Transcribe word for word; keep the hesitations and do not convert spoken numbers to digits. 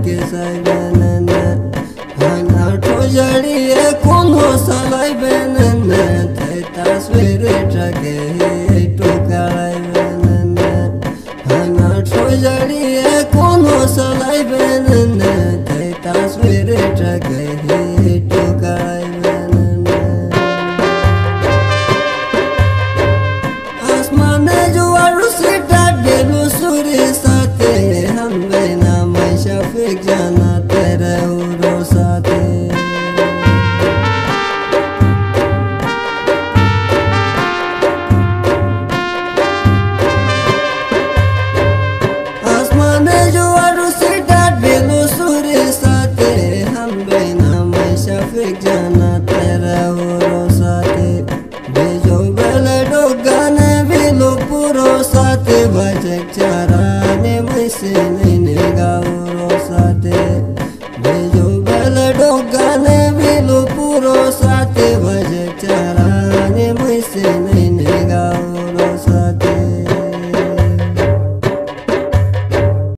के साइबन हना ठोजड़ी कोनो सलाई बेन थे तस्वीर ट्रके टुकाई बेन हना ठोजड़ी कोनो सलाई बेन थे तस्वीर ट्रके टुकाई बेन आसमान जुआर सीटा गेलु सूर्य साथे हम बिना मैं शफीक जाना तेरे उरो साथे आसमान जुआर सीटा गेलु सूर्य साथे हम बिना मैं शफीक जाना तेरे उरो साथे बेजो बेले डोगाने बिलो पुरो साथे बजक चाराने मैसे नहीं गाउरो साथे बेजो बेले डोगाने